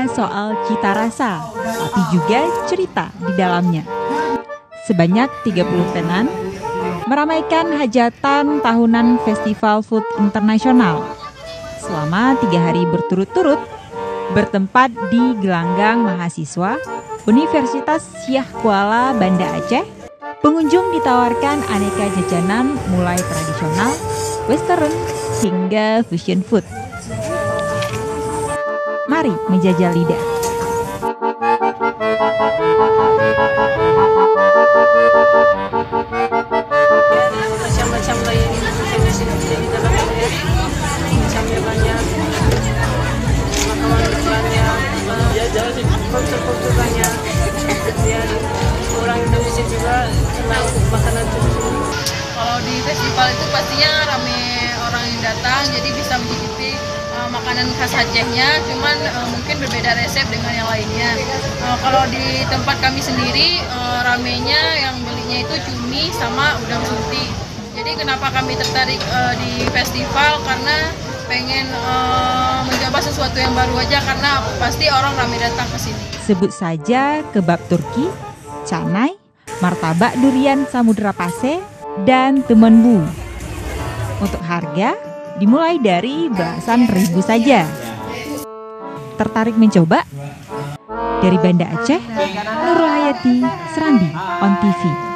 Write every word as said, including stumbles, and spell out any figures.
soal cita rasa, tapi juga cerita di dalamnya. Sebanyak tiga puluh tenan meramaikan hajatan tahunan Festival Food Internasional selama tiga hari berturut-turut bertempat di gelanggang mahasiswa Universitas Syah Kuala Banda Aceh. Pengunjung ditawarkan aneka jajanan mulai tradisional, western, hingga fusion food. Mari menjajal lidah. Macam-macam lain di sini di dalamnya, macamnya banyak, makanan banyak, kultur-kultur banyak. Kemudian orang Indonesia juga senang makanan tersebut. Kalau di festival itu pastinya rame orang yang datang, jadi bisa mencicipi uh, makanan khas Acehnya, cuman uh, mungkin berbeda resep dengan yang lainnya. Uh, kalau di tempat kami sendiri, uh, ramenya yang belinya itu cumi sama udang suti. Jadi kenapa kami tertarik uh, di festival, karena pengen uh, mencoba sesuatu yang baru aja, karena pasti orang rame datang ke sini. Sebut saja kebab Turki, canai, martabak durian Samudra Pasir, dan temenbu. Untuk harga dimulai dari belasan ribu saja. Tertarik mencoba? Dari Banda Aceh, Nurul Hayati, Serambi, On T V.